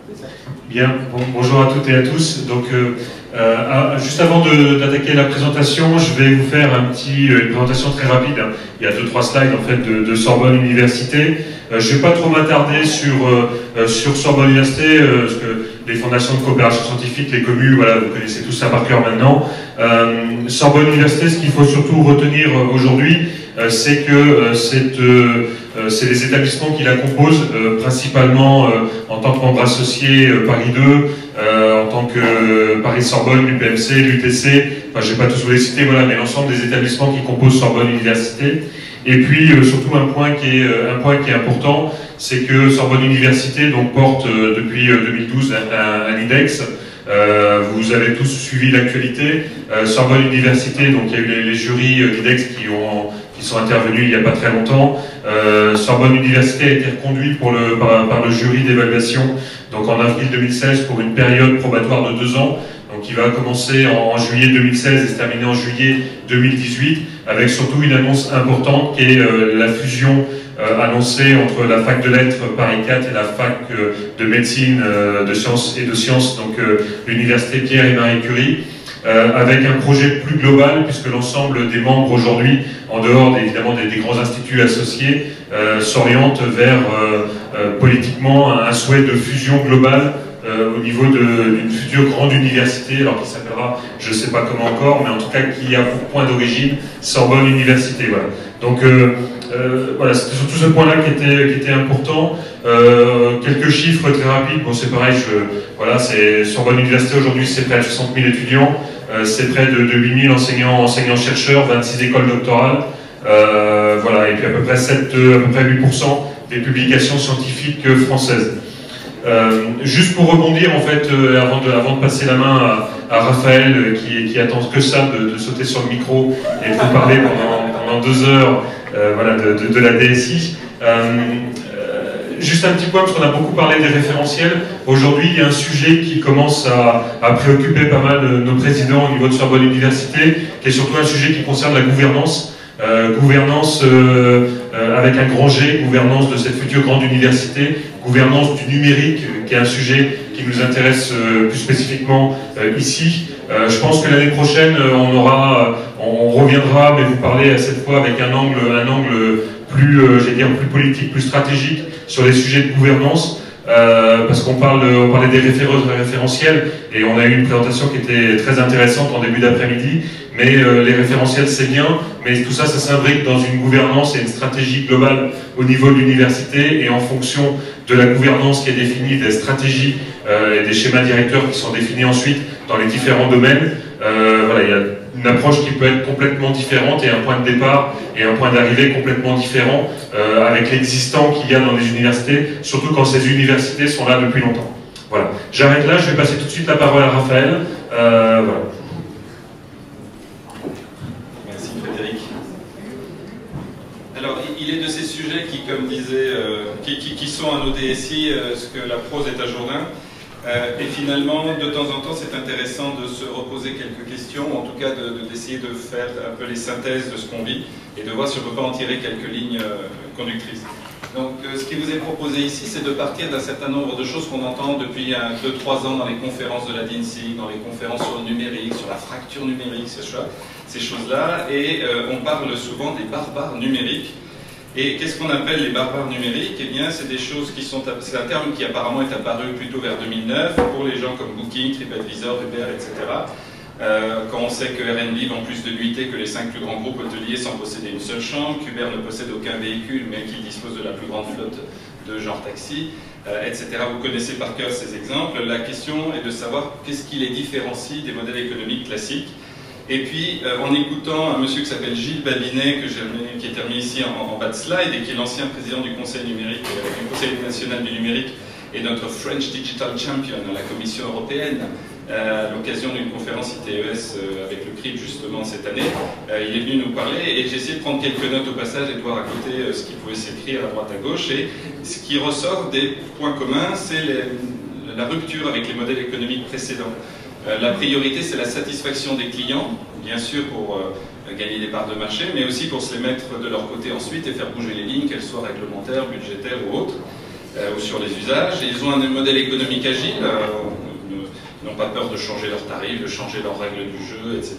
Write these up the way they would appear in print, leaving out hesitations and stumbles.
Bien, bonjour à toutes et à tous. Donc, juste avant d'attaquer la présentation, je vais vous faire une présentation très rapide. Il y a 2-3 slides en fait de Sorbonne Université. Je ne vais pas trop m'attarder sur Sorbonne Université, parce que les fondations de coopération scientifique, les communes, voilà, vous connaissez tout ça par cœur maintenant. Sorbonne Université, ce qu'il faut surtout retenir aujourd'hui, c'est que c'est les établissements qui la composent, principalement en tant que membre associé Paris 2, en tant que Paris-Sorbonne, l'UPMC, l'UTC, enfin je ne vais pas tous vous les citer, voilà, mais l'ensemble des établissements qui composent Sorbonne Université. Et puis surtout un point qui est important, c'est que Sorbonne Université donc, porte depuis 2012 un IDEX. Vous avez tous suivi l'actualité. Sorbonne Université, donc il y a eu les jurys d'IDEX qui sont intervenus il n'y a pas très longtemps. Sorbonne Université a été reconduit par le jury d'évaluation donc en avril 2016 pour une période probatoire de 2 ans. Donc qui va commencer en juillet 2016 et se terminer en juillet 2018, avec surtout une annonce importante qui est la fusion annoncée entre la fac de lettres Paris 4 et la fac de médecine, de sciences, donc l'université Pierre et Marie Curie, avec un projet plus global, puisque l'ensemble des membres aujourd'hui, en dehors évidemment des grands instituts associés, s'orientent vers politiquement un souhait de fusion globale au niveau d'une future grande université, alors qui s'appellera, je ne sais pas comment encore, mais en tout cas qui a pour point d'origine Sorbonne Université. Voilà. Donc voilà, c'était surtout ce point-là qui était important. Quelques chiffres très rapides. Bon, c'est pareil. Voilà, c'est Sorbonne Université aujourd'hui, c'est près de 60 000 étudiants, c'est près de 8 000 enseignants-chercheurs, 26 écoles doctorales. Voilà, et puis à peu près 8% des publications scientifiques françaises. Juste pour rebondir en fait, avant de passer la main à Raphaël qui attend que ça de sauter sur le micro et de vous parler pendant 2 heures voilà, de la DSI. Juste un petit point, parce qu'on a beaucoup parlé des référentiels. Aujourd'hui, il y a un sujet qui commence à préoccuper pas mal nos présidents au niveau de Sorbonne Université, qui est surtout un sujet qui concerne la gouvernance. Gouvernance avec un grand G, gouvernance de cette future grande université, gouvernance du numérique, qui est un sujet qui nous intéresse plus spécifiquement ici. Je pense que l'année prochaine, on reviendra, mais vous parlez cette fois avec un angle plus, plus politique, plus stratégique sur les sujets de gouvernance. Parce qu'on parlait des référentiels, et on a eu une présentation qui était très intéressante en début d'après-midi, mais les référentiels c'est bien, mais tout ça, ça s'imbrique dans une gouvernance et une stratégie globale au niveau de l'université, et en fonction de la gouvernance qui est définie, des stratégies et des schémas directeurs qui sont définis ensuite dans les différents domaines, voilà, il y a une approche qui peut être complètement différente et un point de départ et un point d'arrivée complètement différent avec l'existant qu'il y a dans les universités, surtout quand ces universités sont là depuis longtemps. Voilà. J'arrête là, je vais passer tout de suite la parole à Raphaël. Voilà. Merci Frédéric. Alors, il est de ces sujets qui, comme disait, qui sont à nos DSI, ce que la prose est à Jourdain. Et finalement, de temps en temps, c'est intéressant de se reposer quelques questions, ou en tout cas d'essayer de faire un peu les synthèses de ce qu'on vit, et de voir si on ne peut pas en tirer quelques lignes conductrices. Donc, ce qui vous est proposé ici, c'est de partir d'un certain nombre de choses qu'on entend depuis 2-3 ans dans les conférences de la DINSI, dans les conférences sur le numérique, sur la fracture numérique, ces choses-là, et on parle souvent des barbares numériques. Et qu'est-ce qu'on appelle les barbares numériques? Eh bien, c'est des choses qui sont... C'est un terme qui apparemment est apparu plutôt vers 2009 pour les gens comme Booking, TripAdvisor, Uber, etc. Quand on sait que Airbnb vend plus de nuitées que les 5 plus grands groupes hôteliers sans posséder une seule chambre, qu'Uber ne possède aucun véhicule mais qui dispose de la plus grande flotte de genre taxi, etc. Vous connaissez par cœur ces exemples. La question est de savoir qu'est-ce qui les différencie des modèles économiques classiques. Et puis, en écoutant un monsieur qui s'appelle Gilles Babinet, qui est terminé ici en bas de slide, et qui est l'ancien président du Conseil numérique, du Conseil national du numérique, et notre French Digital Champion à la Commission européenne, à l'occasion d'une conférence ITES avec le CRIP justement cette année, il est venu nous parler, et j'ai essayé de prendre quelques notes au passage et de voir à côté ce qui pouvait s'écrire à droite à gauche, et ce qui ressort des points communs, c'est la rupture avec les modèles économiques précédents. La priorité, c'est la satisfaction des clients, bien sûr pour gagner des parts de marché, mais aussi pour se les mettre de leur côté ensuite et faire bouger les lignes, qu'elles soient réglementaires, budgétaires ou autres. ou sur les usages. Ils ont un modèle économique agile, ils n'ont pas peur de changer leurs tarifs, de changer leurs règles du jeu, etc.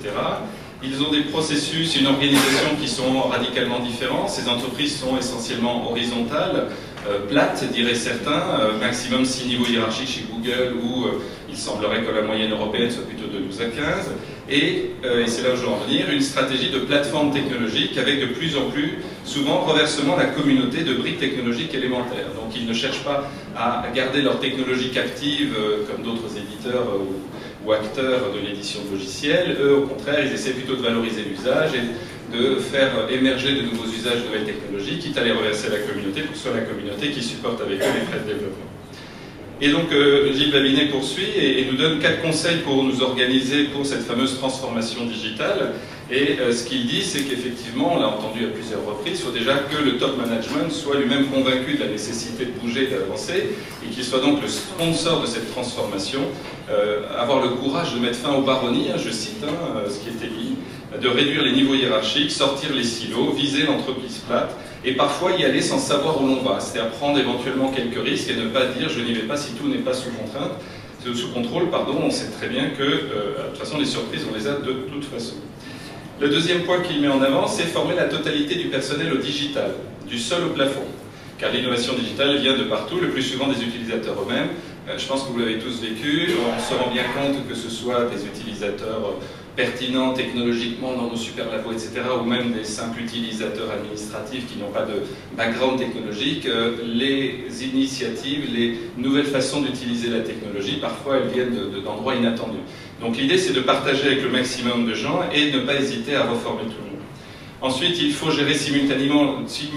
Ils ont des processus, une organisation qui sont radicalement différents. Ces entreprises sont essentiellement horizontales, plates, diraient certains, maximum 6 niveaux hiérarchiques chez Google, où il semblerait que la moyenne européenne soit plutôt de 12 à 15. Et c'est là où je veux en venir, une stratégie de plateforme technologique avec de plus en plus, souvent, reversement de la communauté de briques technologiques élémentaires. Donc ils ne cherchent pas à garder leur technologie captive, comme d'autres éditeurs ou acteurs de l'édition de logiciels. Eux, au contraire, ils essaient plutôt de valoriser l'usage et de faire émerger de nouveaux usages de nouvelles technologies, quitte à les reverser à la communauté, pour que ce soit la communauté qui supporte avec eux les frais de développement. Et donc Gilles Babinet poursuit et nous donne 4 conseils pour nous organiser pour cette fameuse transformation digitale. Et ce qu'il dit, c'est qu'effectivement, on l'a entendu à plusieurs reprises, il faut déjà que le top management soit lui-même convaincu de la nécessité de bouger, d'avancer, et qu'il soit donc le sponsor de cette transformation, avoir le courage de mettre fin aux baronnies, je cite ce qui était dit, de réduire les niveaux hiérarchiques, sortir les silos, viser l'entreprise plate, et parfois y aller sans savoir où l'on va, c'est-à-dire prendre éventuellement quelques risques et ne pas dire je n'y vais pas si tout n'est pas sous contrainte, sous contrôle, pardon, on sait très bien que de toute façon les surprises on les a de toute façon. Le deuxième point qu'il met en avant, c'est former la totalité du personnel au digital, du sol au plafond, car l'innovation digitale vient de partout, le plus souvent des utilisateurs eux-mêmes. Je pense que vous l'avez tous vécu, on se rend bien compte que ce soit des utilisateurs pertinents technologiquement dans nos super labos, etc., ou même des simples utilisateurs administratifs qui n'ont pas de background technologique, les initiatives, les nouvelles façons d'utiliser la technologie, parfois elles viennent d'endroits inattendus. Donc l'idée c'est de partager avec le maximum de gens et ne pas hésiter à reformer tout le monde. Ensuite, il faut gérer simultanément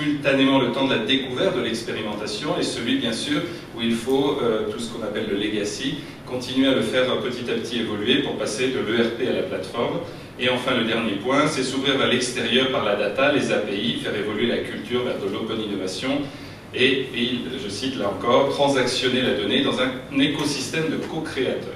le temps de la découverte, de l'expérimentation, et celui, bien sûr, où il faut tout ce qu'on appelle le legacy, continuer à le faire petit à petit évoluer pour passer de l'ERP à la plateforme. Et enfin, le dernier point, c'est s'ouvrir vers l'extérieur par la data, les API, faire évoluer la culture vers de l'open innovation, et je cite là encore, transactionner la donnée dans un écosystème de co-créateurs.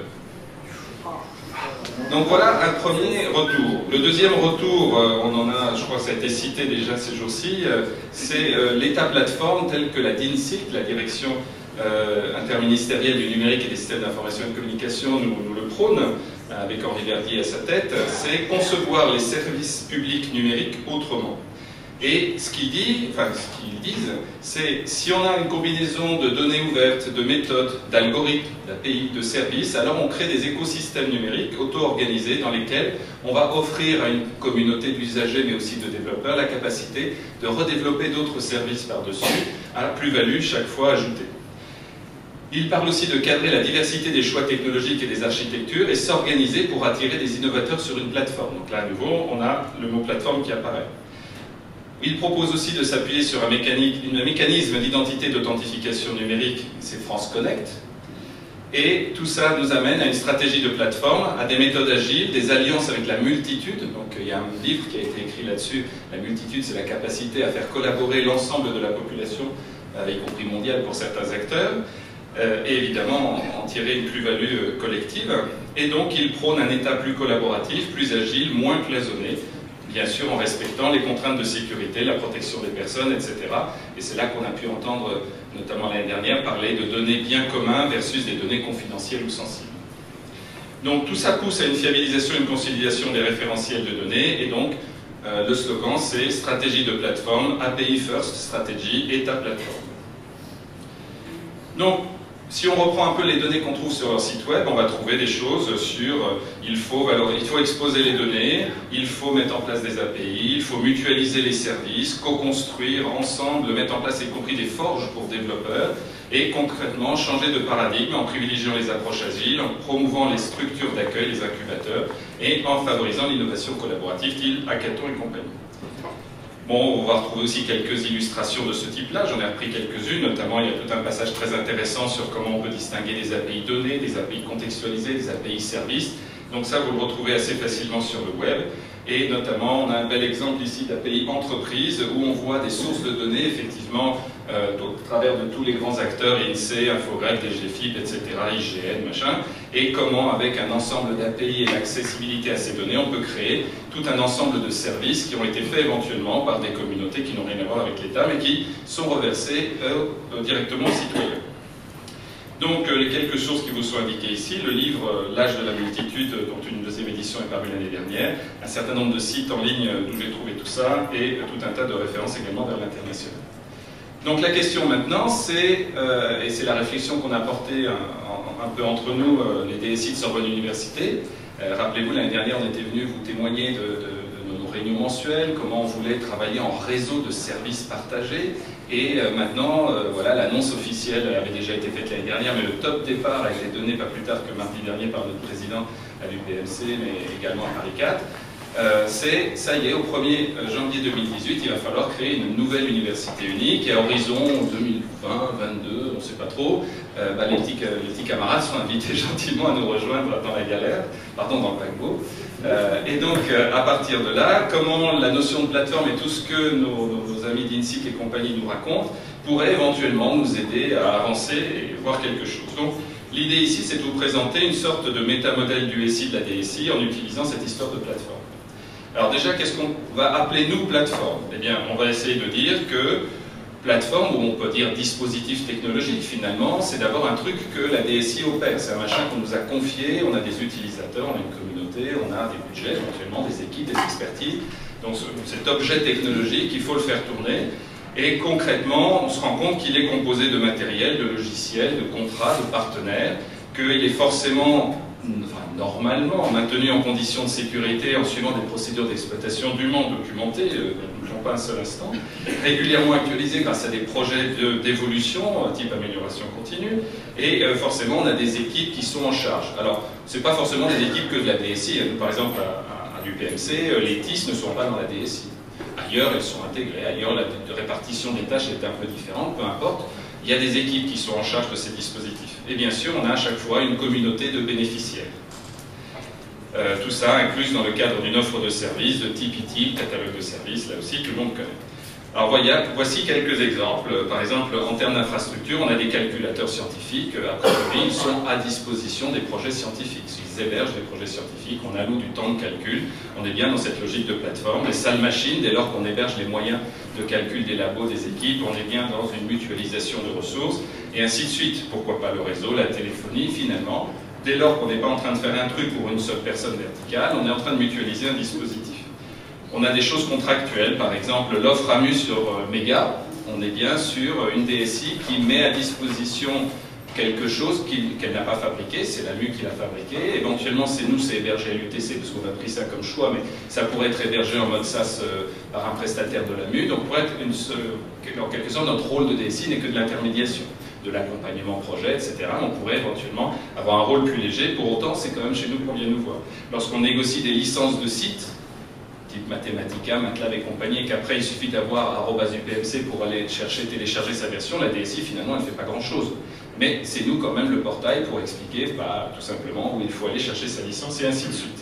Donc voilà un premier retour. Le deuxième retour, on en a, je crois que ça a été cité déjà ces jours-ci, c'est l'État plateforme tel que la DINSIC, la direction interministérielle du numérique et des systèmes d'information et de communication, nous le prône, avec Henri Verdier à sa tête, c'est concevoir les services publics numériques autrement. Et ce qu'ils disent, c'est si on a une combinaison de données ouvertes, de méthodes, d'algorithmes, d'API, de services, alors on crée des écosystèmes numériques auto-organisés dans lesquels on va offrir à une communauté d'usagers, mais aussi de développeurs, la capacité de redévelopper d'autres services par-dessus, à plus-value chaque fois ajoutée. Il parle aussi de cadrer la diversité des choix technologiques et des architectures et s'organiser pour attirer des innovateurs sur une plateforme. Donc là, à nouveau, on a le mot plateforme qui apparaît. Il propose aussi de s'appuyer sur un mécanisme d'identité d'authentification numérique, c'est France Connect. Et tout ça nous amène à une stratégie de plateforme, à des méthodes agiles, des alliances avec la multitude. Donc il y a un livre qui a été écrit là-dessus. La multitude, c'est la capacité à faire collaborer l'ensemble de la population, y compris mondiale pour certains acteurs, et évidemment en tirer une plus-value collective. Et donc il prône un État plus collaboratif, plus agile, moins cloisonné, bien sûr en respectant les contraintes de sécurité, la protection des personnes, etc. Et c'est là qu'on a pu entendre, notamment l'année dernière, parler de données bien communs versus des données confidentielles ou sensibles. Donc tout ça pousse à une fiabilisation et une consolidation des référentiels de données, et donc le slogan c'est stratégie de plateforme, API First Strategy, État plateforme. Donc, si on reprend un peu les données qu'on trouve sur leur site web, on va trouver des choses sur il faut exposer les données, il faut mettre en place des API, il faut mutualiser les services, co-construire ensemble, mettre en place y compris des forges pour développeurs, et concrètement changer de paradigme en privilégiant les approches agiles, en promouvant les structures d'accueil, les incubateurs, et en favorisant l'innovation collaborative, style hackathon et compagnie. Bon, on va retrouver aussi quelques illustrations de ce type-là, j'en ai repris quelques-unes, notamment il y a tout un passage très intéressant sur comment on peut distinguer des API données, des API contextualisées, des API services, Donc ça, vous le retrouvez assez facilement sur le web. Et notamment, on a un bel exemple ici d'API entreprise où on voit des sources de données, effectivement, au travers de tous les grands acteurs, INSEE, Infogreffe, DGFiP, etc., IGN, machin, et comment, avec un ensemble d'API et l'accessibilité à ces données, on peut créer tout un ensemble de services qui ont été faits éventuellement par des communautés qui n'ont rien à voir avec l'État, mais qui sont reversés directement aux citoyens. Donc, les quelques sources qui vous sont indiquées ici, le livre L'âge de la multitude, dont une deuxième édition est parue l'année dernière, un certain nombre de sites en ligne d'où j'ai trouvé tout ça, et tout un tas de références également vers l'international. Donc la question maintenant, c'est, et c'est la réflexion qu'on a portée un peu entre nous, les DSI de Sorbonne Université. Rappelez-vous, l'année dernière, on était venu vous témoigner de nos réunions mensuelles, comment on voulait travailler en réseau de services partagés. Et maintenant, voilà, l'annonce officielle avait déjà été faite l'année dernière, mais le top départ a été donné pas plus tard que mardi dernier par notre président à l'UPMC, mais également à Paris 4. C'est, ça y est, au 1er janvier 2018, il va falloir créer une nouvelle université unique, et à horizon 2020-2022, on ne sait pas trop, les petits camarades sont invités gentiment à nous rejoindre dans la galère, pardon, dans le paquebot. Et donc, à partir de là, comment la notion de plateforme et tout ce que nos amis d'INSIC et compagnie nous racontent pourrait éventuellement nous aider à avancer et voir quelque chose. Donc, l'idée ici, c'est de vous présenter une sorte de métamodèle du SI de la DSI en utilisant cette histoire de plateforme. Alors déjà, qu'est-ce qu'on va appeler nous plateforme? Eh bien, on va essayer de dire que plateforme, ou on peut dire dispositif technologique finalement, c'est d'abord un truc que la DSI opère. C'est un machin qu'on nous a confié, on a des utilisateurs, on a une communauté, on a des budgets, éventuellement des équipes, des expertises. Donc cet objet technologique, il faut le faire tourner. Et concrètement, on se rend compte qu'il est composé de matériel, de logiciels, de contrats, de partenaires, qu'il est forcément, enfin, normalement, maintenu en conditions de sécurité en suivant des procédures d'exploitation dûment documentées, ne bougeons pas un seul instant, régulièrement actualisées grâce à des projets d'évolution, type amélioration continue, et forcément, on a des équipes qui sont en charge. Alors, ce n'est pas forcément des équipes que de la DSI. Nous, par exemple, à l'UPMC, les TIS ne sont pas dans la DSI. Ailleurs, elles sont intégrées. Ailleurs, la répartition des tâches est un peu différente, peu importe. Il y a des équipes qui sont en charge de ces dispositifs. Et bien sûr, on a à chaque fois une communauté de bénéficiaires. Tout ça inclus dans le cadre d'une offre de service de type ITIL, catalogue de services, là aussi, tout le monde connaît. Alors voici quelques exemples. Par exemple, en termes d'infrastructure, on a des calculateurs scientifiques. A priori, ils sont à disposition des projets scientifiques. Ils hébergent des projets scientifiques, on alloue du temps de calcul. On est bien dans cette logique de plateforme. Les salles machines, dès lors qu'on héberge les moyens de calcul des labos, des équipes, on est bien dans une mutualisation de ressources, et ainsi de suite. Pourquoi pas le réseau, la téléphonie, finalement. Dès lors qu'on n'est pas en train de faire un truc pour une seule personne verticale, on est en train de mutualiser un dispositif. On a des choses contractuelles, par exemple l'offre AMU sur Mega, on est bien sur une DSI qui met à disposition quelque chose qu'elle n'a pas fabriqué, c'est l'AMU qui l'a fabriqué, éventuellement c'est nous, c'est hébergé à l'UTC parce qu'on a pris ça comme choix, mais ça pourrait être hébergé en mode SaaS par un prestataire de l'AMU, donc pour être en quelque sorte notre rôle de DSI n'est que de l'intermédiation, de l'accompagnement projet, etc. On pourrait éventuellement avoir un rôle plus léger, pour autant c'est quand même chez nous qu'on vient nous voir. Lorsqu'on négocie des licences de sites, type Mathematica, MATLAB et compagnie, et qu'après il suffit d'avoir @UPMC pour aller chercher, télécharger sa version, la DSI finalement elle ne fait pas grand chose. Mais c'est nous quand même le portail pour expliquer tout simplement où il faut aller chercher sa licence et ainsi de suite.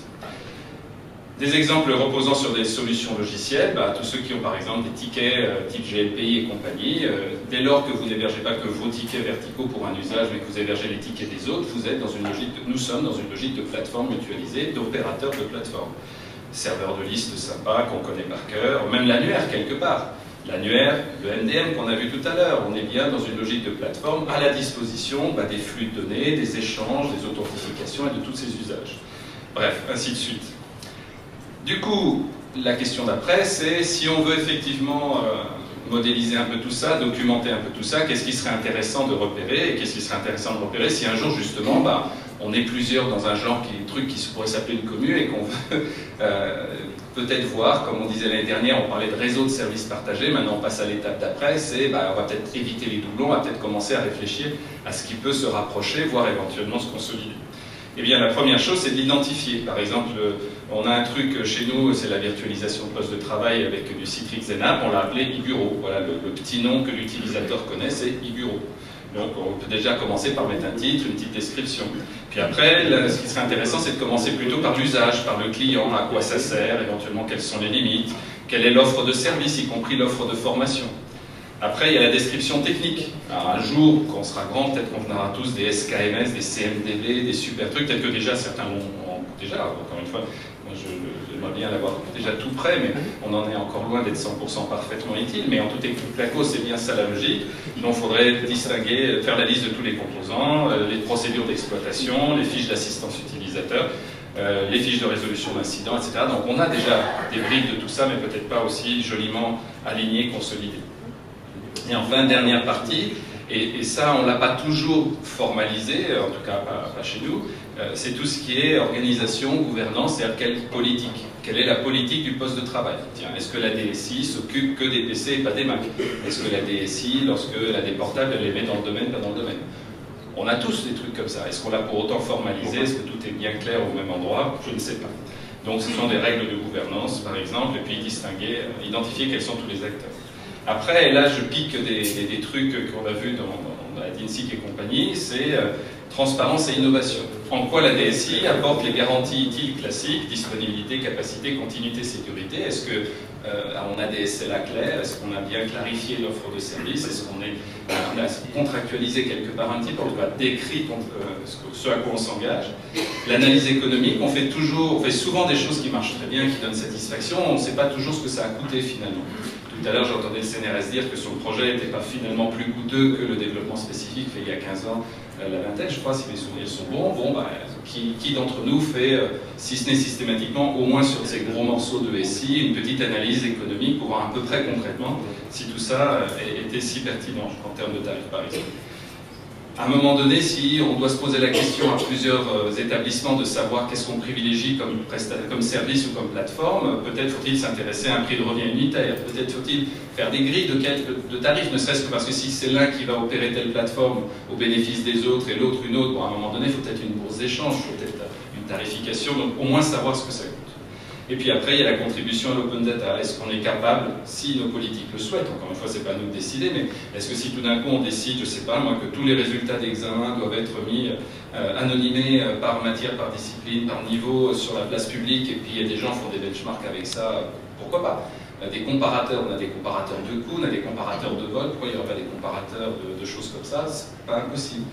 Des exemples reposant sur des solutions logicielles, tous ceux qui ont par exemple des tickets type GLPI et compagnie, dès lors que vous n'hébergez pas que vos tickets verticaux pour un usage, mais que vous hébergez les tickets des autres, vous êtes dans une logique nous sommes dans une logique de plateforme mutualisée, d'opérateurs de plateforme. Serveur de liste sympa, qu'on connaît par cœur, même l'annuaire quelque part. L'annuaire, le MDM qu'on a vu tout à l'heure, on est bien dans une logique de plateforme à la disposition des flux de données, des échanges, des authentifications et de tous ces usages. Bref, ainsi de suite. Du coup, la question d'après, c'est si on veut effectivement modéliser un peu tout ça, documenter un peu tout ça, qu'est-ce qui serait intéressant de repérer, et qu'est-ce qui serait intéressant de repérer si un jour justement on est plusieurs dans un genre truc qui pourrait s'appeler une commune et qu'on veut peut-être voir, comme on disait l'année dernière, on parlait de réseau de services partagés, maintenant on passe à l'étape d'après, c'est on va peut-être éviter les doublons, on va peut-être commencer à réfléchir à ce qui peut se rapprocher, voire éventuellement se consolider. Eh bien, la première chose, c'est de l'identifier. Par exemple, on a un truc chez nous, c'est la virtualisation de poste de travail avec du Citrix Zenap, on l'a appelé iBureau. Voilà, le petit nom que l'utilisateur connaît, c'est iBureau. Donc on peut déjà commencer par mettre un titre, une petite description. Puis après, ce qui serait intéressant, c'est de commencer plutôt par l'usage, par le client, à quoi ça sert, éventuellement quelles sont les limites, quelle est l'offre de service, y compris l'offre de formation. Après, il y a la description technique. Alors, un jour, quand on sera grand, peut-être qu'on aura tous des SKMS, des CMDB, des super trucs, peut-être que déjà certains l'ont déjà, encore une fois, moi j'aimerais bien l'avoir déjà tout prêt, mais on en est encore loin d'être 100% parfaitement utile, mais en tout cas, c'est bien ça la logique. Donc il faudrait distinguer, faire la liste de tous les composants, les procédures d'exploitation, les fiches d'assistance utilisateur, les fiches de résolution d'incidents, etc. Donc on a déjà des briques de tout ça, mais peut-être pas aussi joliment alignées, consolidées. Et enfin, dernière partie, et ça on ne l'a pas toujours formalisé, en tout cas pas chez nous, c'est tout ce qui est organisation, gouvernance, c'est-à-dire quelle est la politique du poste de travail. Tiens, est-ce que la DSI s'occupe que des PC et pas des Mac? Est-ce que la DSI, lorsqu'elle a des portables, elle les met dans le domaine, pas dans le domaine? On a tous des trucs comme ça. Est-ce qu'on l'a pour autant formalisé? Est-ce que tout est bien clair au même endroit? Je ne sais pas. Donc ce sont des règles de gouvernance, par exemple, et puis distinguer, identifier quels sont tous les acteurs. Après, là, je pique des trucs qu'on a vus dans la DINSIC et compagnie, c'est transparence et innovation. En quoi la DSI apporte les garanties utiles classiques, disponibilité, capacité, continuité, sécurité? Est-ce qu'on a des SLA clairs? Est-ce qu'on a bien clarifié l'offre de service? Est-ce qu'on a contractualisé quelque part un petit peu, on a décrit ce à quoi on s'engage? L'analyse économique, on fait souvent des choses qui marchent très bien, qui donnent satisfaction, on ne sait pas toujours ce que ça a coûté finalement. Tout à l'heure, j'entendais le CNRS dire que son projet n'était pas finalement plus coûteux que le développement spécifique fait il y a 15 ans, la vingtaine, je crois, si mes souvenirs sont bons. Bon, bah, qui d'entre nous fait, si ce n'est systématiquement, au moins sur ces gros morceaux de SI, une petite analyse économique pour voir à peu près concrètement si tout ça était si pertinent en termes de tarifs, par exemple. À un moment donné, si on doit se poser la question à plusieurs établissements de savoir qu'est-ce qu'on privilégie comme service ou comme plateforme, peut-être faut-il s'intéresser à un prix de revient unitaire, peut-être faut-il faire des grilles de tarifs, ne serait-ce que parce que si c'est l'un qui va opérer telle plateforme au bénéfice des autres et l'autre une autre, bon, à un moment donné, il faut peut-être une bourse d'échange, peut-être une tarification, donc au moins savoir ce que ça coûte. Et puis après, il y a la contribution à l'open data. Est-ce qu'on est capable, si nos politiques le souhaitent, encore une fois, c'est pas à nous de décider, mais est-ce que si tout d'un coup on décide, je sais pas moi, que tous les résultats d'examen doivent être mis anonymés par matière, par discipline, par niveau sur la place publique, et puis il y a des gens qui font des benchmarks avec ça, pourquoi pas? Des comparateurs, on a des comparateurs de coûts, on a des comparateurs de vol, pourquoi il n'y aurait pas des comparateurs de choses comme ça? C'est pas impossible.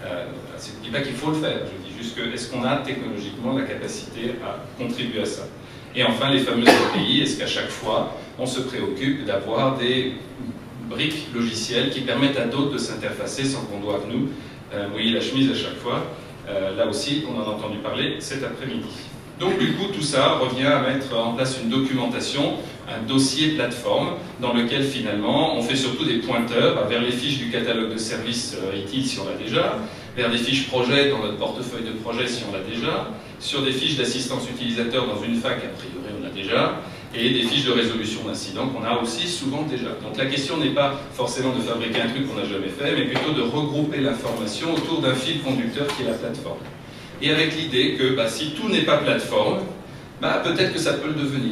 Je ne dis pas qu'il faut le faire, je dis juste que est-ce qu'on a technologiquement la capacité à contribuer à ça? Et enfin, les fameux API, est-ce qu'à chaque fois, on se préoccupe d'avoir des briques logicielles qui permettent à d'autres de s'interfacer sans qu'on doive nous mouiller la chemise à chaque fois? Là aussi, on en a entendu parler cet après-midi. Donc du coup, tout ça revient à mettre en place une documentation, un dossier plateforme, dans lequel finalement, on fait surtout des pointeurs vers les fiches du catalogue de services ITIL si on l'a déjà, vers des fiches projet dans notre portefeuille de projet si on l'a déjà, sur des fiches d'assistance utilisateur dans une fac, a priori on l'a déjà, et des fiches de résolution d'incidents qu'on a aussi souvent déjà. Donc la question n'est pas forcément de fabriquer un truc qu'on n'a jamais fait, mais plutôt de regrouper l'information autour d'un fil conducteur qui est la plateforme. Et avec l'idée que si tout n'est pas plateforme, peut-être que ça peut le devenir.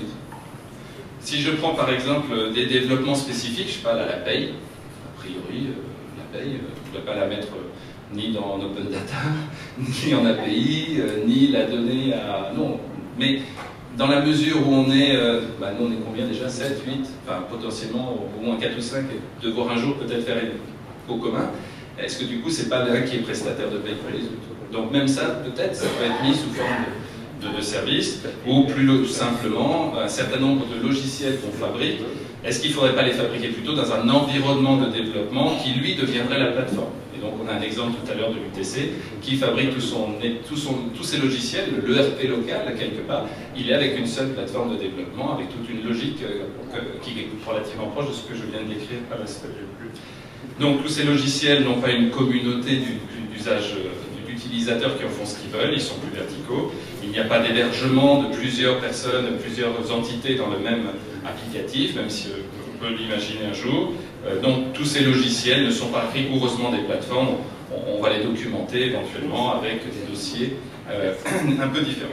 Si je prends par exemple des développements spécifiques, je sais pas, là, la paye, a priori, la paye, on ne doit pas la mettre ni dans Open Data, ni en API, ni la donner à... Non, mais dans la mesure où on est... nous on est combien déjà? 7, 8, enfin potentiellement au moins 4 ou 5, et devoir un jour peut-être faire au commun. Est-ce que du coup c'est pas l'un qui est prestataire de paye pour les autres? Donc même ça, peut-être, ça peut être mis sous forme de service, ou plus simplement, un certain nombre de logiciels qu'on fabrique, est-ce qu'il ne faudrait pas les fabriquer plutôt dans un environnement de développement qui, lui, deviendrait la plateforme? Et donc on a un exemple tout à l'heure de l'UTC, qui fabrique tous ses logiciels, l'ERP local, quelque part, il est avec une seule plateforme de développement, avec toute une logique qui est relativement proche de ce que je viens de décrire à l'instant. Donc tous ces logiciels n'ont pas une communauté d'usage d'utilisateurs qui en font ce qu'ils veulent, ils sont plus verticaux. Il n'y a pas d'hébergement de plusieurs personnes, plusieurs entités dans le même applicatif, même si on peut l'imaginer un jour. Donc tous ces logiciels ne sont pas rigoureusement des plateformes, on va les documenter éventuellement avec des dossiers un peu différents.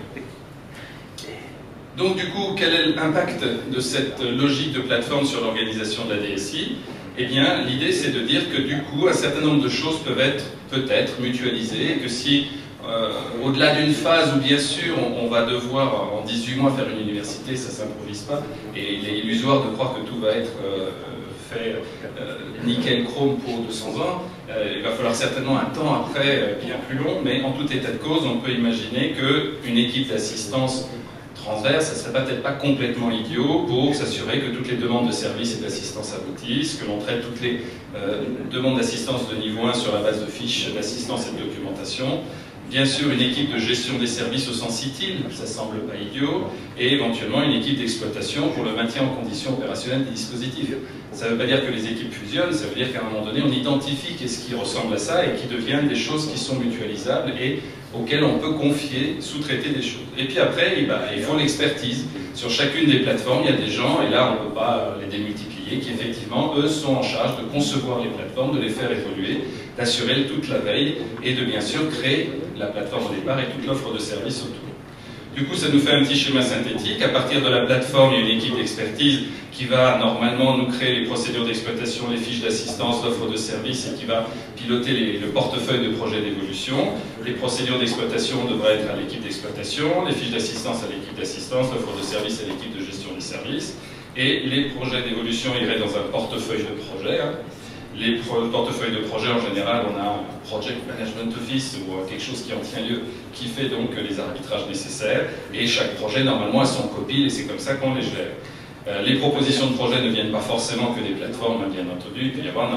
Donc du coup, quel est l'impact de cette logique de plateforme sur l'organisation de la DSI? eh bien, l'idée, c'est de dire que du coup, un certain nombre de choses peuvent être peut-être mutualisées, et que si, au-delà d'une phase où, bien sûr, on va devoir, en 18 mois, faire une université, ça ne s'improvise pas, et il est illusoire de croire que tout va être fait nickel chrome pour 200 ans, il va falloir certainement un temps après bien plus long, mais en tout état de cause, on peut imaginer qu'une équipe d'assistance transverse, ça ne serait peut-être pas complètement idiot pour s'assurer que toutes les demandes de services et d'assistance aboutissent, que l'on traite toutes les demandes d'assistance de niveau 1 sur la base de fiches d'assistance et de documentation. Bien sûr, une équipe de gestion des services au sens utile, ça ne semble pas idiot, et éventuellement une équipe d'exploitation pour le maintien en condition opérationnelle des dispositifs. Ça ne veut pas dire que les équipes fusionnent, ça veut dire qu'à un moment donné, on identifie qu'est-ce qui ressemble à ça et qui deviennent des choses qui sont mutualisables et auxquelles on peut confier, sous-traiter des choses. Et puis après, il faut l'expertise. Sur chacune des plateformes, il y a des gens, et là on ne peut pas les démultiplier, qui effectivement, eux, sont en charge de concevoir les plateformes, de les faire évoluer, d'assurer toute la veille et de bien sûr créer la plateforme au départ et toute l'offre de services autour. Du coup, ça nous fait un petit schéma synthétique. À partir de la plateforme, il y a une équipe d'expertise qui va normalement nous créer les procédures d'exploitation, les fiches d'assistance, l'offre de services et qui va piloter le portefeuille de projets d'évolution. Les procédures d'exploitation devraient être à l'équipe d'exploitation, les fiches d'assistance à l'équipe d'assistance, l'offre de services à l'équipe de gestion des services. Et les projets d'évolution iraient dans un portefeuille de projets. Les portefeuilles de projets, en général, on a un Project Management Office ou quelque chose qui en tient lieu, qui fait donc les arbitrages nécessaires. Et chaque projet, normalement, a son copil et c'est comme ça qu'on les gère. Les propositions de projets ne viennent pas forcément que des plateformes, bien entendu, il peut y avoir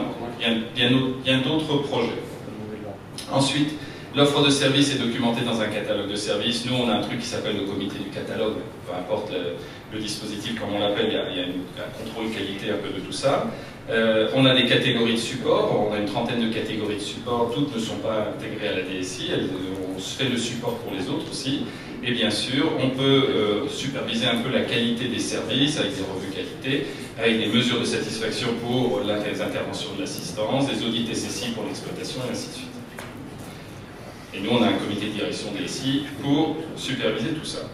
bien d'autres projets. Ensuite, l'offre de services est documentée dans un catalogue de services. Nous, on a un truc qui s'appelle le comité du catalogue, peu importe le dispositif, comme on l'appelle, il y a un contrôle qualité un peu de tout ça. On a des catégories de support, on a une trentaine de catégories de support, toutes ne sont pas intégrées à la DSI, on se fait le support pour les autres aussi. Et bien sûr, on peut superviser un peu la qualité des services avec des revues qualité, avec des mesures de satisfaction pour les interventions de l'assistance, des audits SSI pour l'exploitation et ainsi de suite. Et nous, on a un comité de direction DSI pour superviser tout ça.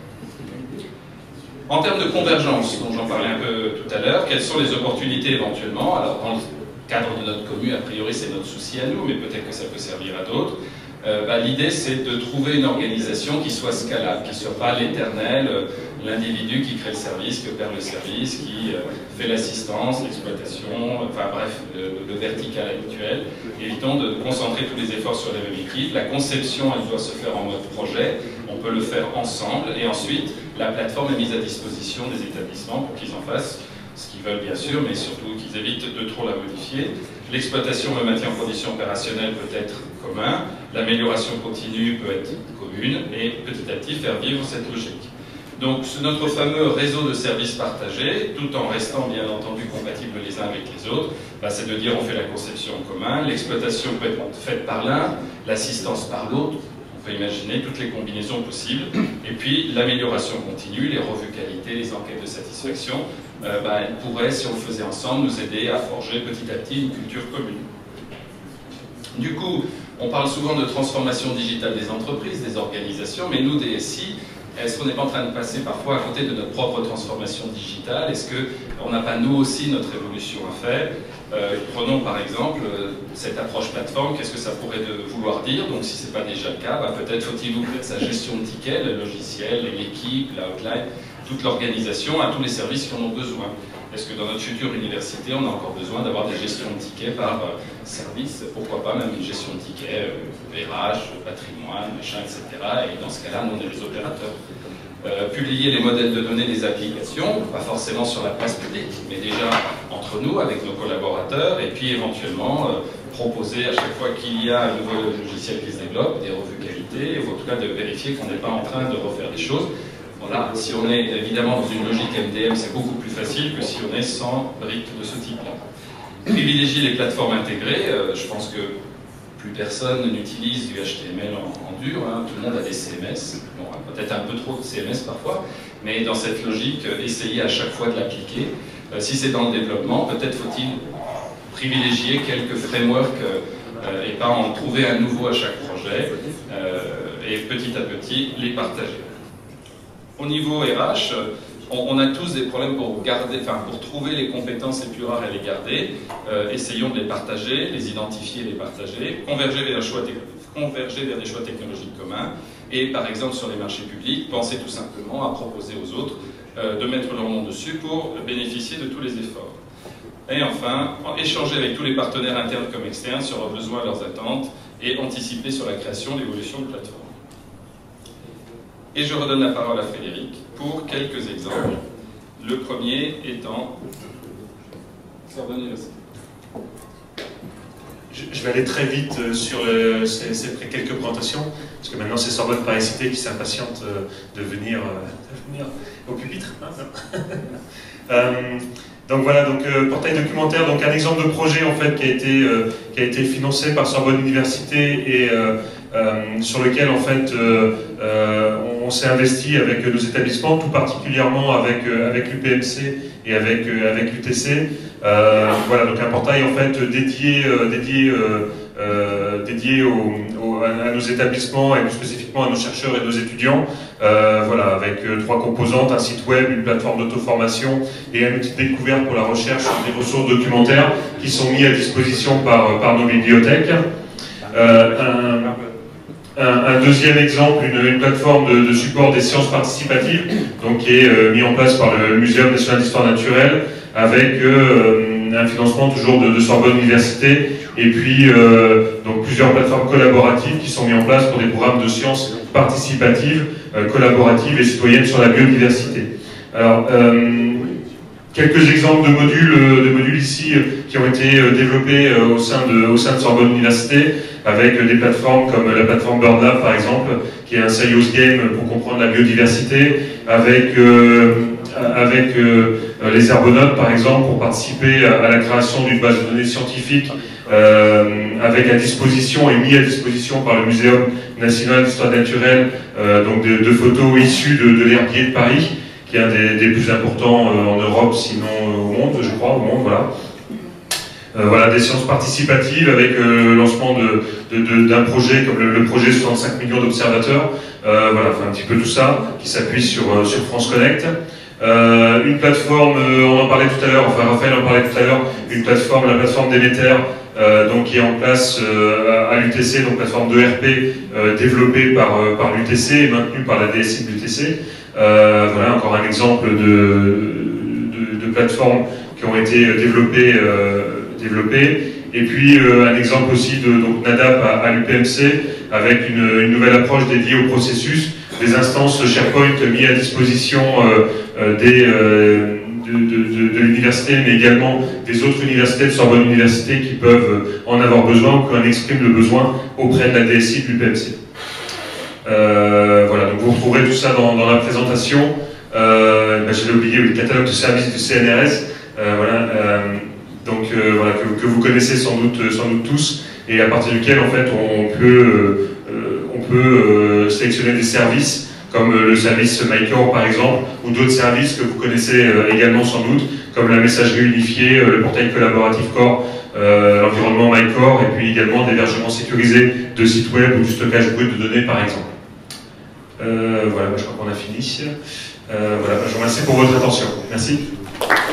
En termes de convergence, dont j'en parlais un peu tout à l'heure, quelles sont les opportunités éventuellement? Alors, dans le cadre de notre commu, a priori, c'est notre souci à nous, mais peut-être que ça peut servir à d'autres. L'idée, c'est de trouver une organisation qui soit scalable, qui ne soit pas l'éternel, l'individu qui crée le service, qui opère le service, qui fait l'assistance, l'exploitation, enfin bref, le vertical habituel. Évitons de concentrer tous les efforts sur les mêmes équipes. La conception, elle doit se faire en mode projet. On peut le faire ensemble. Et ensuite, la plateforme est mise à disposition des établissements pour qu'ils en fassent ce qu'ils veulent, bien sûr, mais surtout qu'ils évitent de trop la modifier. L'exploitation, le maintien en condition opérationnelle peut être commun. L'amélioration continue peut être commune. Et petit à petit, faire vivre cette logique. Donc, notre fameux réseau de services partagés, tout en restant bien entendu compatibles les uns avec les autres, c'est de dire on fait la conception en commun, l'exploitation peut être faite par l'un, l'assistance par l'autre, on peut imaginer toutes les combinaisons possibles, et puis l'amélioration continue, les revues qualité, les enquêtes de satisfaction, elles pourraient, si on le faisait ensemble, nous aider à forger petit à petit une culture commune. Du coup, on parle souvent de transformation digitale des entreprises, des organisations, mais nous, DSI, est-ce qu'on n'est pas en train de passer parfois à côté de notre propre transformation digitale? Est-ce qu'on n'a pas nous aussi notre évolution à faire? Prenons par exemple cette approche plateforme, qu'est-ce que ça pourrait vouloir dire? Donc si ce n'est pas déjà le cas, peut-être faut-il ouvrir sa gestion de tickets, le logiciel, l'équipe, l'outline, toute l'organisation à tous les services qui en ont besoin. Est-ce que dans notre future université, on a encore besoin d'avoir des gestions de tickets par service? Pourquoi pas même une gestion de tickets, RH, patrimoine, machin, etc. Et dans ce cas-là, nous, on est les opérateurs. Publier les modèles de données des applications, pas forcément sur la place publique, mais déjà entre nous, avec nos collaborateurs, et puis éventuellement proposer à chaque fois qu'il y a un nouveau logiciel qui se développe, des revues qualité, ou en tout cas de vérifier qu'on n'est pas en train de refaire des choses. Voilà, si on est évidemment dans une logique MDM, c'est beaucoup plus facile que si on est sans briques de ce type-là. Privilégier les plateformes intégrées, je pense que plus personne n'utilise du HTML en dur, tout le monde a des CMS, bon, peut-être un peu trop de CMS parfois, mais dans cette logique, essayer à chaque fois de l'appliquer. Si c'est dans le développement, peut-être faut-il privilégier quelques frameworks et pas en trouver un nouveau à chaque projet, et petit à petit les partager. Au niveau RH, on a tous des problèmes pour garder, enfin pour trouver les compétences les plus rares et les garder. Essayons de les partager, les identifier, les partager, converger vers des choix technologiques communs. Et par exemple sur les marchés publics, pensez tout simplement à proposer aux autres de mettre leur nom dessus pour bénéficier de tous les efforts. Et enfin, échanger avec tous les partenaires internes comme externes sur leurs besoins, leurs attentes et anticiper sur la création, l'évolution de plateformes. Et je redonne la parole à Frédéric pour quelques exemples. Le premier étant... Je vais aller très vite sur ces quelques présentations, parce que maintenant c'est Sorbonne Paris Cité qui s'impatiente de venir au pupitre. Donc voilà, portail documentaire, donc un exemple de projet en fait qui a été financé par Sorbonne Université et sur lequel en fait on s'est investi avec nos établissements, tout particulièrement avec l'UPMC et avec l'UTC. Voilà, donc un portail en fait dédié à nos établissements et plus spécifiquement à nos chercheurs et nos étudiants. Voilà, avec 3 composantes, un site web, une plateforme d'auto-formation et un outil de découverte pour la recherche des ressources documentaires qui sont mis à disposition par nos bibliothèques. Un deuxième exemple, une plateforme de support des sciences participatives, donc qui est mis en place par le Muséum national d'histoire naturelle, avec un financement toujours de Sorbonne Université, et puis donc plusieurs plateformes collaboratives qui sont mises en place pour des programmes de sciences participatives, collaboratives et citoyennes sur la biodiversité. Alors, quelques exemples de modules ici qui ont été développés au sein de Sorbonne Université, avec des plateformes comme la plateforme BirdLab par exemple, qui est un serious game pour comprendre la biodiversité, avec les herbonautes par exemple pour participer à la création d'une base de données scientifique avec à disposition et mis à disposition par le Muséum national d'histoire naturelle donc de photos issues de l'herbier de Paris, qui est un des plus importants en Europe, sinon au monde, je crois, au monde, voilà. Voilà, des sciences participatives avec le lancement d'un projet comme le projet 65 millions d'observateurs, voilà, enfin un petit peu tout ça, qui s'appuie sur France Connect. Une plateforme, on en parlait tout à l'heure, enfin Raphaël en parlait tout à l'heure, la plateforme Déméter, donc qui est en place à l'UTC, donc plateforme d'ERP développée par l'UTC et maintenue par la DSI de l'UTC. Voilà encore un exemple de plateformes qui ont été développées. Et puis un exemple aussi de NADAP à l'UPMC avec une nouvelle approche dédiée au processus, des instances SharePoint mises à disposition de l'université, mais également des autres universités de Sorbonne Université qui peuvent en avoir besoin ou qui en expriment le besoin auprès de la DSI de l'UPMC. Voilà, donc vous retrouverez tout ça dans la présentation. J'avais oublié le catalogue de services du CNRS. Voilà, que vous connaissez sans doute tous, et à partir duquel en fait on peut sélectionner des services comme le service MyCore par exemple, ou d'autres services que vous connaissez également sans doute, comme la messagerie unifiée, le portail collaboratif Core, l'environnement MyCore, et puis également l'hébergement sécurisé de sites web ou du stockage brut de données par exemple. Voilà, je crois qu'on a fini. Voilà, je vous remercie pour votre attention. Merci.